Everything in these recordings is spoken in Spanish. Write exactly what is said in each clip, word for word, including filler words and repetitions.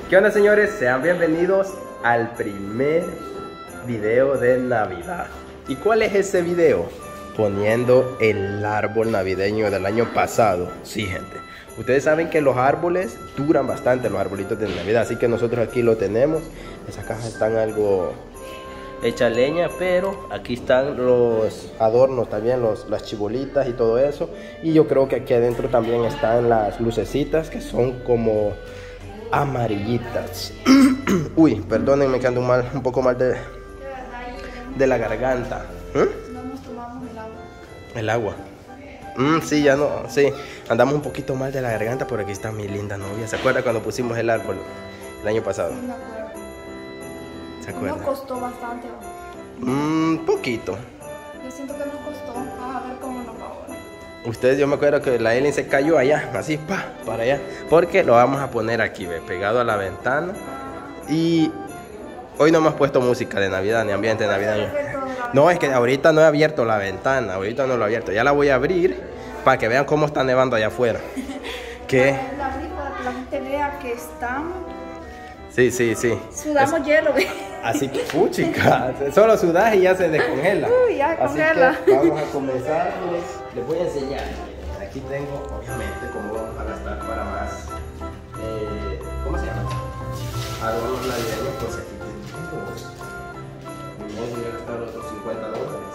¿Qué onda, señores? Sean bienvenidos al primer video de Navidad. ¿Y cuál es ese video? Poniendo el árbol navideño del año pasado. Sí, gente, ustedes saben que los árboles duran bastante, los arbolitos de Navidad. Así que nosotros aquí lo tenemos. Esas cajas están algo hecha leña, pero aquí están los adornos también, los, las chibolitas y todo eso. Y yo creo que aquí adentro también están las lucecitas, que son como amarillitas. Uy, perdónenme que ando mal, un poco mal de, de la garganta. ¿Mm? No nos tomamos el agua. El agua. Mm, sí, ya no, sí. Andamos un poquito mal de la garganta, pero aquí está mi linda novia. ¿Se acuerda cuando pusimos el árbol el año pasado? No me acuerdo. ¿Se acuerda? Nos costó bastante. Mmm, poquito. Yo siento que nos costó. Vamos a ver cómo nos va ahora. Ustedes, yo me acuerdo que la Ellen se cayó allá, así, pa, para allá. Porque lo vamos a poner aquí, ve, pegado a la ventana. Y hoy no hemos puesto música de Navidad, ni ambiente de Navidad. No, es que ahorita no he abierto la ventana, ahorita no lo he abierto. Ya la voy a abrir para que vean cómo está nevando allá afuera. ¿Qué? La abrí para que la gente vea que estamos. Sí, sí, sí. Sudamos es... hielo, ve. Así que, puchica, solo sudas y ya se descongela. Uy, ya se así congela. Que vamos a comenzar, les, les voy a enseñar. Aquí tengo, obviamente, cómo vamos a gastar para más, eh, ¿cómo se llama? Adornos navideños, pues aquí tengo. Voy a gastar otros cincuenta dólares.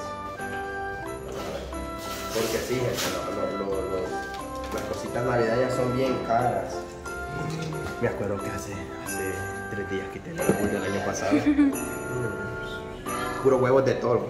Porque sí, gente, lo, lo, lo, lo, las cositas navideñas son bien caras. Me acuerdo que hace, hace tres días quité el árbol del año pasado. Puro huevos de toro.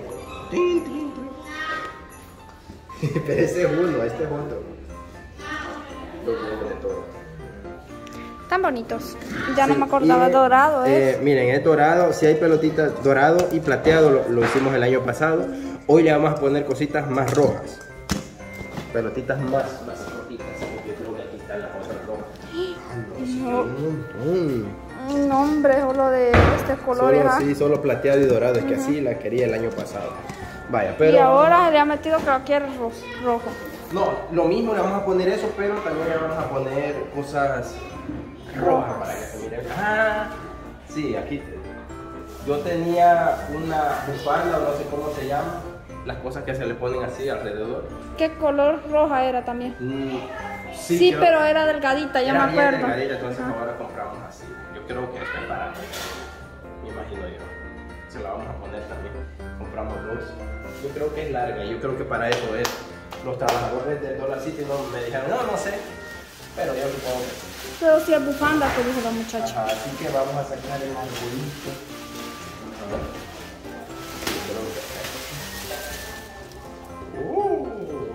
Pero ese es uno, este es otro. Los huevos de toro. Tan bonitos. Ya Sí, no me acordaba, y, dorado es. Eh, miren, es dorado, si hay pelotitas dorado y plateado, lo, lo hicimos el año pasado. Hoy le vamos a poner cositas más rojas. Pelotitas más, más rojitas. Yo creo que aquí están las otras rojas. No. Mm. No, hombre, solo de este color. Solo, ¿ah? sí, solo plateado y dorado, es que así la quería el año pasado. Vaya, pero... Y ahora le ha metido que lo quiere ro rojo. No, lo mismo le vamos a poner eso, pero también le vamos a poner cosas rojas para que se miren. Ah, sí, aquí yo tenía una bufanda, no sé cómo se llama, las cosas que se le ponen así alrededor. ¿Qué color roja era también? Mm, sí, sí pero era delgadita, ya era me bien acuerdo. delgadita, entonces ah. ahora compramos así. Yo creo que esta es para mí, me imagino yo. Se la vamos a poner también. Compramos dos. Yo creo que es larga, yo creo que para eso es. Los trabajadores del Dollar City no me dijeron, no, no sé, pero yo supongo que... Pero si es bufanda, que dijo la muchacha. Ajá, así que vamos a sacar el arbolito. Uh.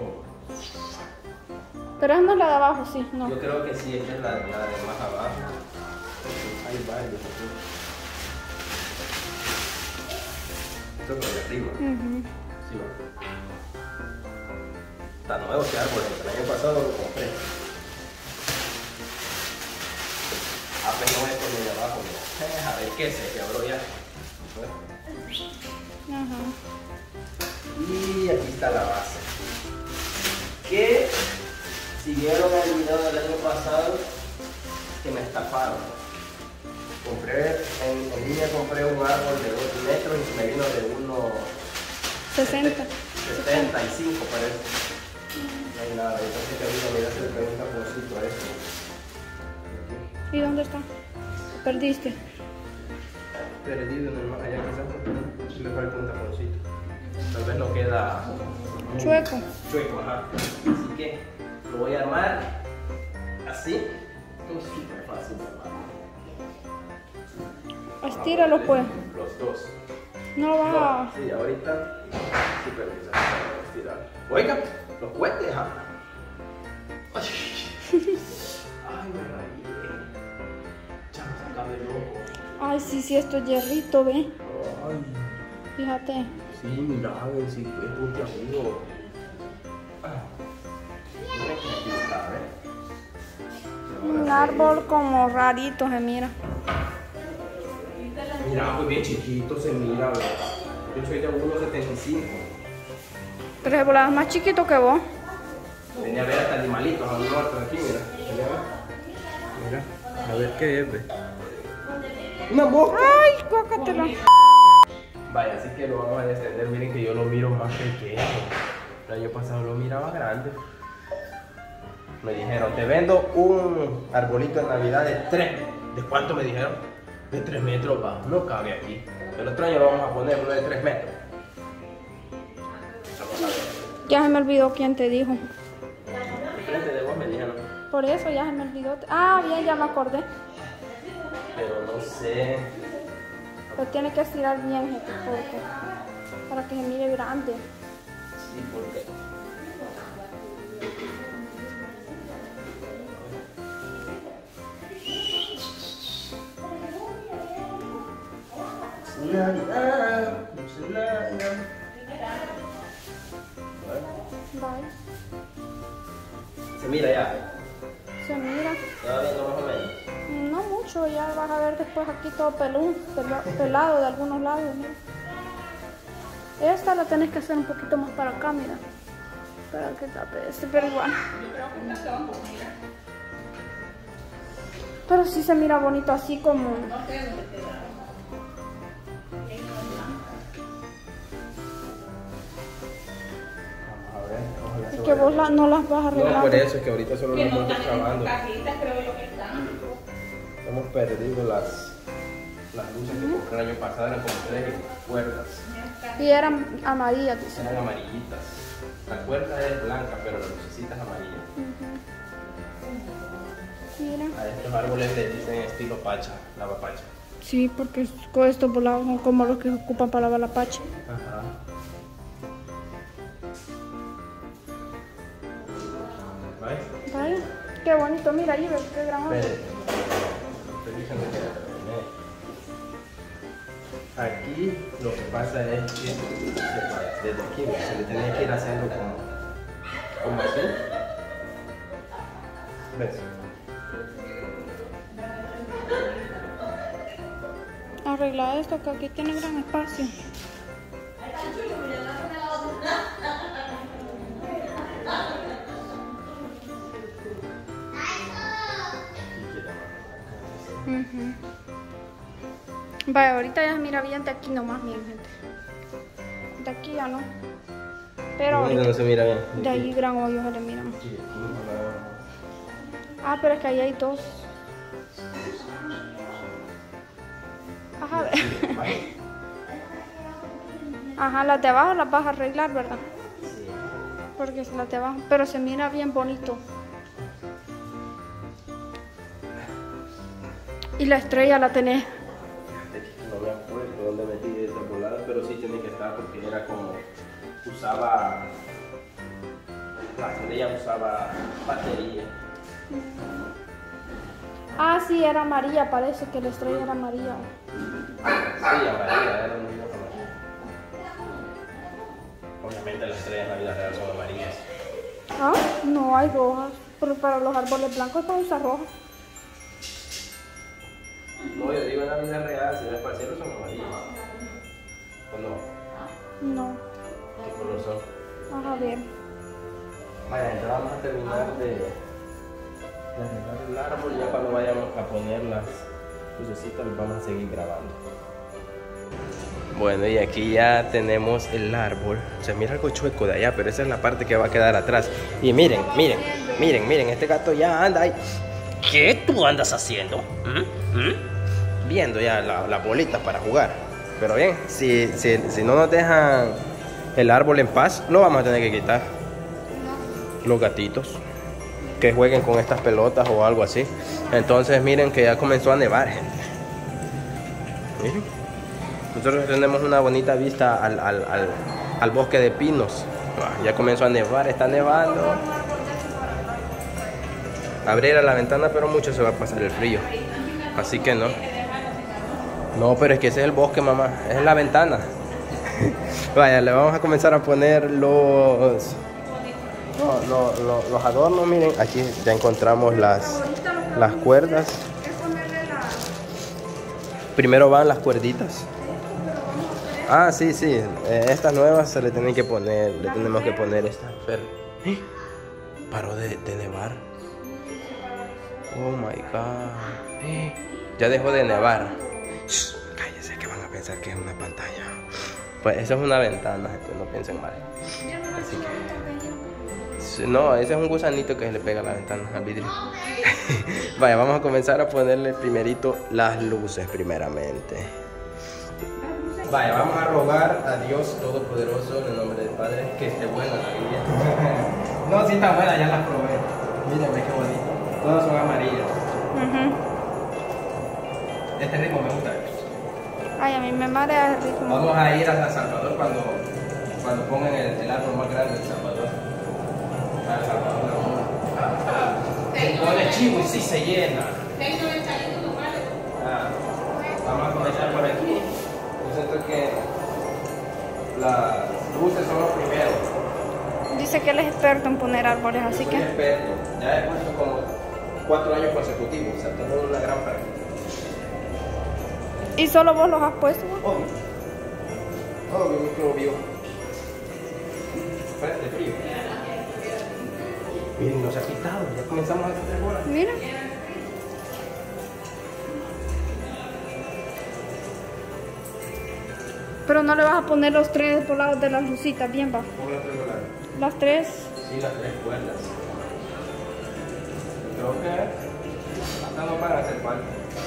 Pero esa no es la de abajo, sí, no. Yo creo que sí, esta es la, la de más abajo. Hay varios aquí. Esto es lo de arriba. Uh-huh. Sí, va. Está nuevo este árbol, el año pasado lo compré. Apenas no es por lo de abajo, mira. A ver qué se quebró ya. Ajá. Y aquí está la base. Que si vieron el video del año pasado, que me estafaron. Compré, en, en línea compré un árbol de dos metros y me vino de uno sesenta. setenta y cinco parece. No hay nada, entonces que vino, mira, se le pregunta por a esto. ¿Y dónde está? Perdiste. Perdido en el mar, allá quizás le falta un taponcito. Tal vez no queda chueco. Chueco, ajá. Así que lo voy a armar así. Es súper fácil de armar. Estíralo pues. Los dos. No lo vas a... No, sí, ahorita súper bien para estirar. Oigan, los cohetes, ¿ah? Ay, me rayé. Chamo, sácame loco. Ay, sí, sí, esto es hierrito, ve. Ay. Fíjate. Sí, mira, a ver si es puntiagudo. Un árbol como rarito se mira. Mira, pues bien chiquito se mira, ¿verdad? Yo soy de uno setenta y cinco. Pero se volaba más chiquito que vos. Venía a ver hasta animalitos a un norte aquí, mira. Mira, mira, a ver qué es, ve. ¡Una mosca! ¡Ay, cócatela! Vaya, así que lo vamos a descender. Miren que yo lo miro más pequeño. El año pasado lo miraba grande. Me dijeron, te vendo un arbolito de Navidad de tres. ¿De cuánto me dijeron? De tres metros, va. No cabe aquí. El otro año lo vamos a poner uno de tres metros. Vamos a ver. Ya se me olvidó quién te dijo. Frente de vos me dijeron. Por eso ya se me olvidó. Ah, bien, ya me acordé. Pero no sé. Lo tiene que estirar bien, gente, porque para que se mire grande. Sí, porque. Navidad, dulce Navidad. Vale. Se mira ya. Se mira. Ya va viendo más o menos. No mucho, ya vas a ver después aquí todo pelón, pela- pelado de algunos lados. Mira. Esta la tenés que hacer un poquito más para acá, mira. Para que tape este, pero igual. Pero sí se mira bonito así como. Es que vos la, no las vas a arreglar. No, por eso es que ahorita solo nos estamos trabando. Hemos perdido las, las luces que compré el año pasado, eran como tres cuerdas. Y eran amarillas, dice. Eran amarillitas. La cuerda es blanca, pero la lucecita es amarilla. Mira. A estos árboles les dicen estilo pacha, lavapacha. Sí, porque es- con estos volados son como los que ocupan para lavar la pacha. Ajá. ¿Ves? Vaya, qué bonito, mira ahí, ves qué gran árbol. Espere. Estoy diciendo que ya terminé. Aquí lo que pasa es que desde aquí se le tiene que ir haciendo como, como así. ¿Ves? Arregla esto, que aquí tiene gran espacio. Ujú. Vaya, ahorita ya se mira bien de aquí nomás, miren, gente. De aquí ya no. Pero ¿Dónde no ahorita, se mira bien? de ahí gran hoyo se le mira más. Aquí, aquí no la- Ah, pero es que ahí hay dos. Ajá, ve. Ajá, las de abajo las vas a arreglar, ¿verdad? Sí. Porque es las de abajo, pero se mira bien bonito. Y la estrella la tenés. No me acuerdo dónde metí esta volada, pero sí tiene que estar porque era como usaba la estrella usaba batería. Ah, sí, era amarilla, parece que la estrella era amarilla. Sí, amarilla, era una luz amarilla. Obviamente las estrellas en la vida real son amarillas. Ah, no hay rojas, pero para los árboles blancos pueden usar rojas. No, yo digo en la vida real, si ves para el cielo son amarillas. ¿O no? No, ¿Qué color son? vas a ver. Vaya, entonces vamos a terminar de, de arreglar el árbol. Ya cuando vayamos a poner las lucecitas, los vamos a seguir grabando. Bueno, y aquí ya tenemos el árbol. Se mira algo chueco de allá, pero esa es la parte que va a quedar atrás. Y miren, miren, miren, miren, este gato ya anda ahí. ¿Qué tú andas haciendo? ¿Mm? ¿Mm? Viendo ya las la bolitas para jugar. Pero bien, si, si, si no nos dejan el árbol en paz, lo vamos a tener que quitar. Los gatitos que jueguen con estas pelotas o algo así. Entonces miren que ya comenzó a nevar, gente. Miren. Nosotros tenemos una bonita vista al, al, al, al bosque de pinos. Ya comenzó a nevar, está nevando. Abrir la ventana, pero mucho se va a pasar el frío. Así que no. No, pero es que ese es el bosque, mamá. Es la ventana. Vaya, le vamos a comenzar a poner los... No, no, no, los adornos, miren, aquí ya encontramos las, las cuerdas. Primero van las cuerditas. Ah, sí, sí, eh, estas nuevas se le tienen que poner, le tenemos que poner esta. Pero, ¿eh? Paró de, de nevar. Oh my god. ¿Eh? Ya dejó de nevar. Shh, cállese, que van a pensar que es una pantalla. Pues eso es una ventana, gente, no piensen mal. Así que... No, ese es un gusanito que se le pega a la ventana, al vidrio. Vaya, vamos a comenzar a ponerle primerito las luces primeramente. Vaya, vamos a rogar a Dios Todopoderoso en el nombre del Padre que esté buena la vida. No, sí está buena, ya la probé. Miren, ve qué bonito. Todas son amarillas. Uh-huh. Este ritmo me gusta. Ay, a mí me marea el ritmo. Vamos a ir hasta Salvador cuando, cuando pongan el, el árbol más grande de Salvador. A Salvador. Se pone chivo y sí se llena. Ah, vamos a comenzar por aquí. Yo siento que las luces son los primeros. Dice que él es experto en poner árboles, así Soy que... experto. Ya he puesto como cuatro años consecutivos, o sea, tengo una gran práctica. ¿Y solo vos los has puesto? Obvio. Obvio, microbio. Frente frío. Miren, no se ha quitado, ya comenzamos a hacer tres horas. Mira. Pero no le vas a poner los tres por lados de las lucitas, bien va. ¿Cómo las tres por lados? Las tres. Sí, las tres cuerdas. Creo que hasta no van a hacer falta.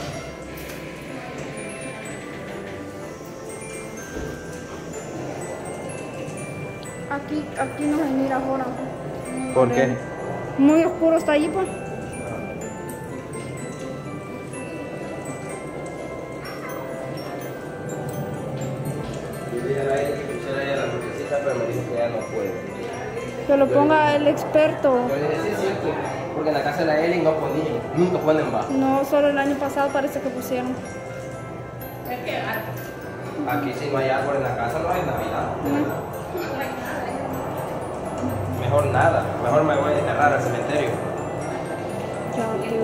Aquí, aquí no se mira ahora. ¿Por qué? Muy oscuro está allí, pues. Yo dije a ella que pusiera ella la lucecita, pero me dijo que ya no puede. Que lo ponga el experto. Yo le dije, sí, es cierto, porque en la casa de la Eli no ponían, nunca ponen más. No, solo el año pasado parece que pusieron. Aquí si no hay árbol en la casa no hay Navidad. ¿No? Mejor nada, mejor me voy a enterrar al cementerio. Ya que...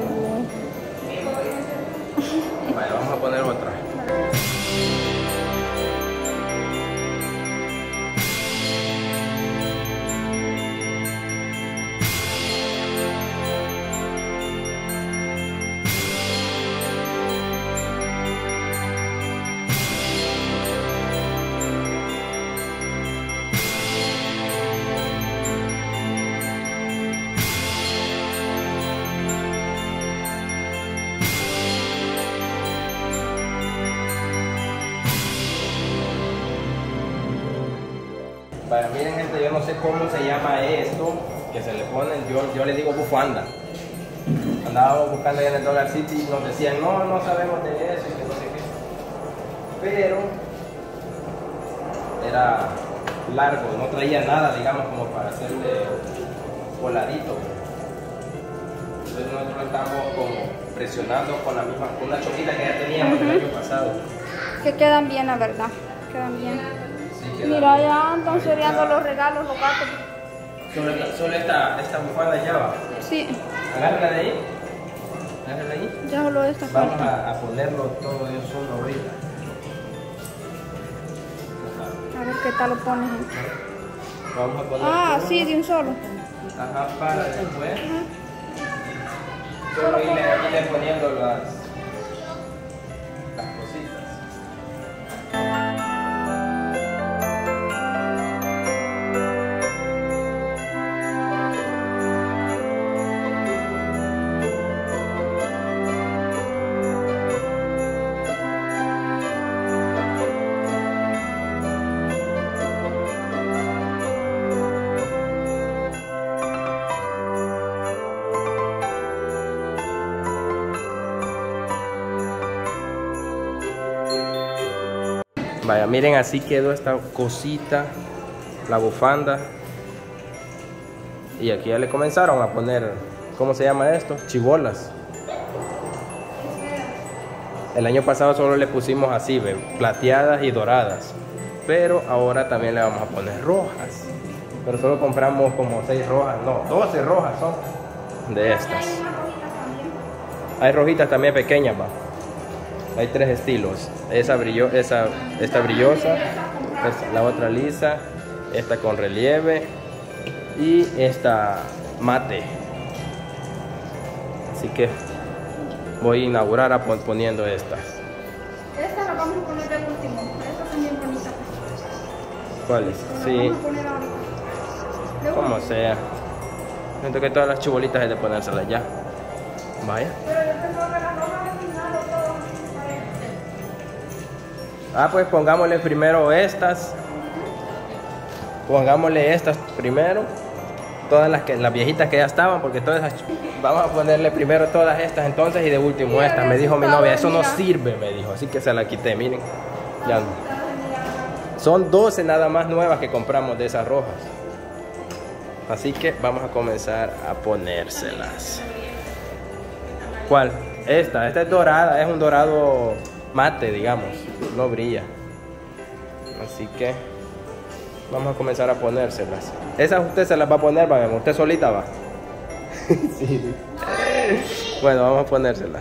Vale, vamos a poner otra. Vaya, miren gente, yo no sé cómo se llama esto que se le ponen, yo, yo le digo bufanda. Andábamos buscando allá en el Dollar City y nos decían, no, no sabemos de eso y que no sé qué. Pero era largo, no traía nada, digamos, como para hacerle voladito. Entonces nosotros estamos como presionando con la misma, con una choquita que ya teníamos uh-huh. el año pasado. Que quedan bien, la verdad, quedan bien. Sí, mira, ya andan seriando los regalos, los gatos. Solo, solo esta, esta bufanda ya va. Sí. Agárrala de ahí. Agárrala ahí. Ya solo esta. Vamos a, a ponerlo todo en uno ahorita. A ver qué tal lo pones. Vamos a poner. Ah, uno. Sí, de un solo. Ajá, para después. Ajá. Solo irle, irle poniendo las, las cositas. Vaya, miren, así quedó esta cosita, la bufanda. Y aquí ya le comenzaron a poner, ¿cómo se llama esto? Chibolas. El año pasado solo le pusimos así, ¿ve? Plateadas y doradas. Pero ahora también le vamos a poner rojas. Pero solo compramos como seis rojas, no, doce rojas son de estas. Hay rojitas también pequeñas, va. Hay tres estilos. Esa brillo, esa, esta brillosa, esta, la otra lisa, esta con relieve y esta mate. Así que voy a inaugurar poniendo estas. Esta vamos a poner de último. Estas son bien bonitas. ¿Cuáles? Las Sí, vamos a poner ahorita. De como último. sea. Siento que todas las chibolitas hay de ponérselas ya. Vaya. Pero yo tengo que las rojas al final o todo. Ah, pues pongámosle primero estas. Pongámosle estas primero. Todas las que las viejitas que ya estaban, porque todas esas, vamos a ponerle primero todas estas entonces y de último estas. Me dijo mi novia, eso no sirve, me dijo, así que se la quité, miren. Ya no. Son doce nada más nuevas que compramos de esas rojas. Así que vamos a comenzar a ponérselas. ¿Cuál? Esta, esta es dorada, es un dorado mate, digamos, no brilla. Así que vamos a comenzar a ponérselas. Esas usted se las va a poner, va, usted solita va. Sí. Bueno, vamos a ponérselas.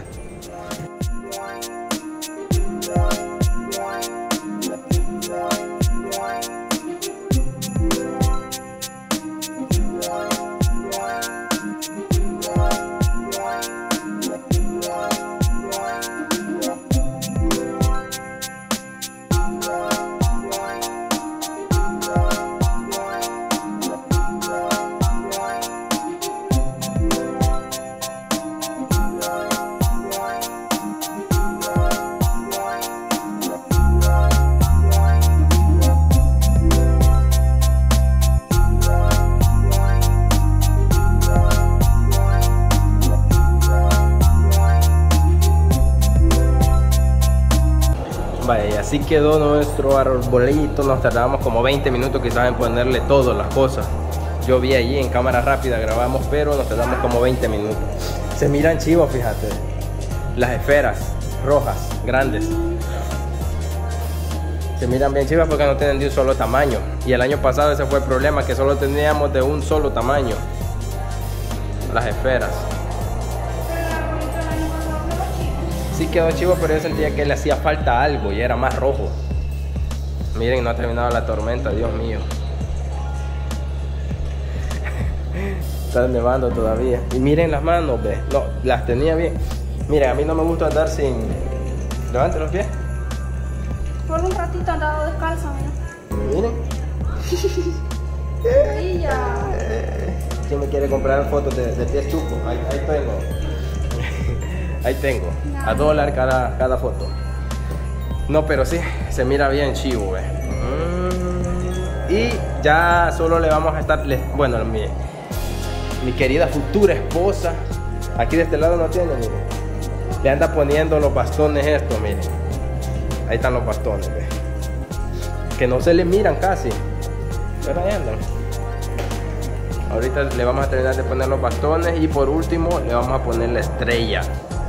Vaya, y así quedó nuestro arbolito. Nos tardamos como veinte minutos quizás en ponerle todas las cosas. Yo vi allí en cámara rápida, grabamos, pero nos tardamos como veinte minutos. Se miran chivos, fíjate. Las esferas rojas, grandes. Se miran bien chivas porque no tienen de un solo tamaño. Y el año pasado ese fue el problema, que solo teníamos de un solo tamaño las esferas. Sí quedó chivo, pero yo sentía que le hacía falta algo y era más rojo. Miren, no ha terminado la tormenta, Dios mío. Está nevando todavía. Y miren las manos, ve. No, las tenía bien. Miren, a mí no me gusta andar sin... Levante los pies. Por un ratito andado descalza, mira. Miren. Brilla. ¿Quién me quiere comprar fotos de, de pies chucos? Ahí, ahí tengo. Ahí tengo. A dólar cada, cada foto. No, pero sí, se mira bien chivo, ve. Mm, y ya solo le vamos a estar... Le, bueno, mi, mi querida futura esposa. Aquí de este lado no tiene, miren. Le anda poniendo los bastones estos, miren. Ahí están los bastones, ve. Que no se le miran casi. Pero ahí andan. Ahorita le vamos a terminar de poner los bastones. Y por último le vamos a poner la estrella.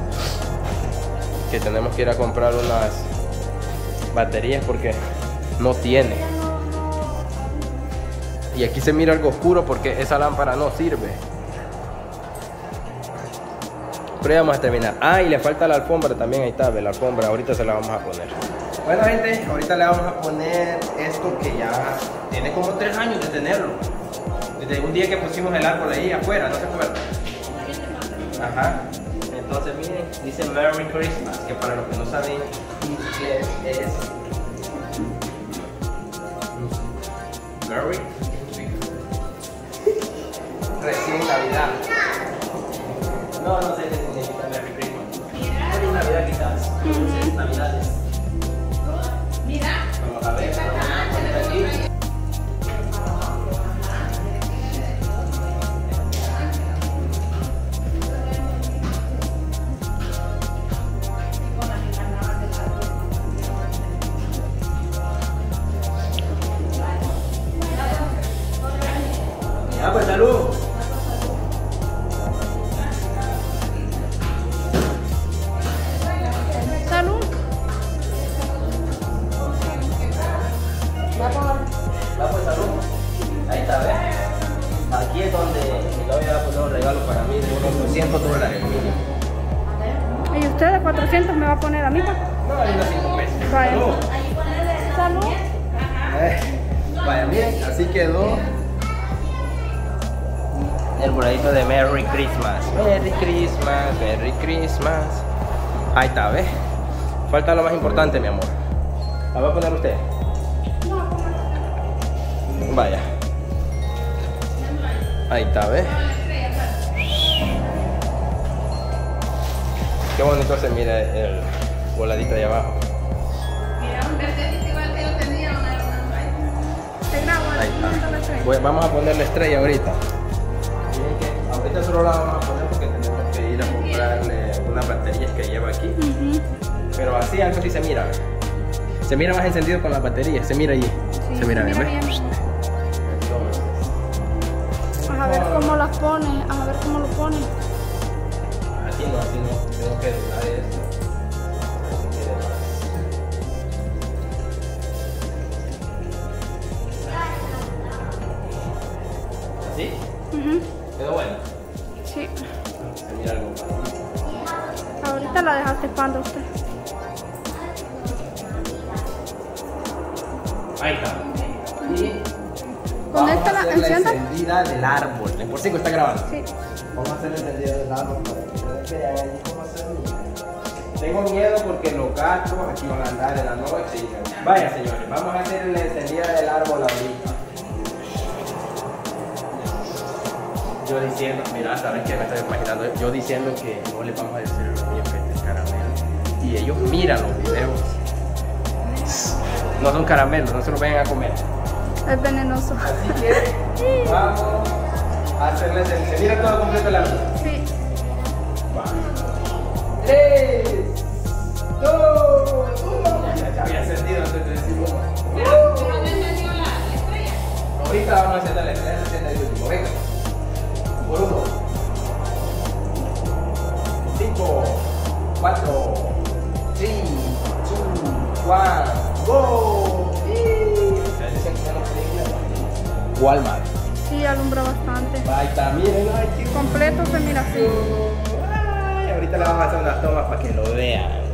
Que tenemos que ir a comprar unas baterías porque no tiene. Y aquí se mira algo oscuro porque esa lámpara no sirve. Pero ya vamos a terminar. Ah, y le falta la alfombra también. Ahí está, la alfombra. Ahorita se la vamos a poner. Bueno, gente, ahorita le vamos a poner esto que ya tiene como tres años de tenerlo. Desde un día que pusimos el árbol ahí afuera, ¿no se acuerda? Ajá. Entonces miren, dice Merry Christmas, que para los que no saben inglés es Merry recién Navidad. No, no sé qué significa Merry Christmas. Feliz Navidad quizás. Dulces Navidades. Mira. Vamos a ver, vamos a poner aquí. Ah, pues salud. Salud. Va pues salud. Ahí está, ¿ves? Aquí es donde mi novia va a poner un regalo para mí de unos doscientos dólares mínimo. ¿Y usted de cuatrocientos me va a poner a mí? No, hay unos cinco pesos. Vaya. Salud. Salud. Eh, vaya, miren, así quedó el boladito de Merry Christmas. Merry Christmas, Merry Christmas. Ahí está, ¿ves? Falta lo más importante, mi amor. ¿La va a poner usted? No, como Vaya. Ahí está, ¿ves? Qué bonito se mira el voladito ahí abajo. Mira, un verdecito igual que yo tenía, una hermana. te grabo. Ahí ¿Dónde la está. traes? Pues vamos a ponerle estrella ahorita. Miren que ahorita solo la vamos a poner porque tenemos que ir a comprarle unas baterías que lleva aquí. Ujú. Pero así algo sí se mira. Se mira más encendido con las baterías. Se mira allí. Sí, se mira bien, ¿ves? bien. A ver cómo las pones, a ver cómo lo pones. Así no, así no. Tengo que doblar esto. Así quede más. ¿Así? Ujú. ¿Quedó bueno? Sí. Se mira algo más. Ahorita la dejaste cuando usted. Ahí está. Y Con vamos esta a la hacer la encienda. encendida del árbol. En por cinco está grabando. Sí. Vamos a hacer la encendida del árbol para que ustedes vean ahí cómo hacerlo. Tengo miedo porque los gatos aquí van a andar en la noche. Y... Vaya, señores, vamos a hacer la encendida del árbol ahorita. Yo diciendo, mira, ¿saben qué me estoy imaginando? Yo diciendo que no les vamos a decir a los niños que este es caramelo. Y ellos miran los videos. No son caramelos, no se los vayan a comer. Es venenoso. Así que vamos a hacerles el... ¿Se mira todo completo la luz? Sí. Tres, dos, uno. Ya, ya había encendido antes de decir uno. Pero, pero no encendió la estrella. Ahorita vamos a encender la estrella, se enciende el último. Venga. Por uno. Cinco, cuatro, tres, dos, uno, go. Ustedes dicen que ya no pueden ir a Walmart. Sí, alumbra bastante. Ahí está, miren, ay, qué Completo se mira así. Ay, ahorita le vamos a hacer unas tomas para que lo vean.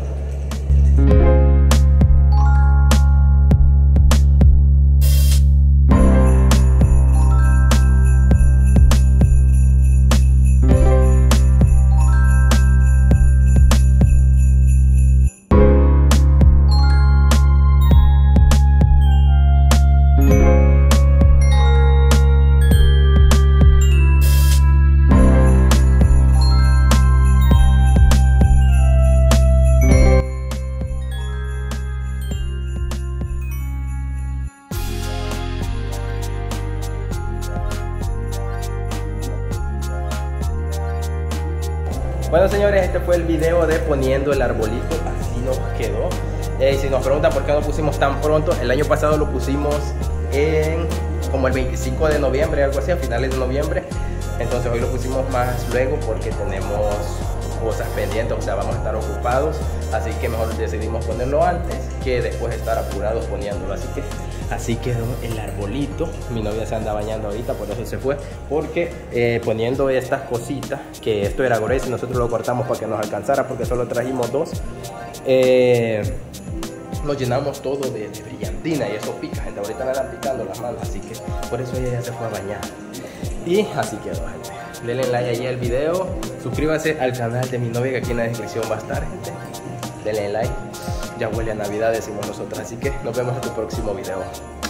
Bueno, señores, este fue el video de poniendo el arbolito, así nos quedó. Eh, si nos preguntan por qué no lo pusimos tan pronto, el año pasado lo pusimos en como el veinticinco de noviembre, algo así, a finales de noviembre. Entonces hoy lo pusimos más luego porque tenemos cosas pendientes, o sea, vamos a estar ocupados, así que mejor decidimos ponerlo antes que después estar apurados poniéndolo. Así que así quedó el arbolito. Mi novia se anda bañando ahorita, por eso se fue, porque eh, poniendo estas cositas, que esto era grueso y nosotros lo cortamos para que nos alcanzara porque solo trajimos dos, eh, nos llenamos todo de, de brillantina y eso pica, gente. Ahorita me andan picando las manos, así que por eso ella ya se fue a bañar. Y así quedó, gente. Denle like ahí al video, suscríbanse al canal de mi novia que aquí en la descripción va a estar, gente. Denle like, ya huele a Navidad, decimos nosotros, así que nos vemos en tu próximo video.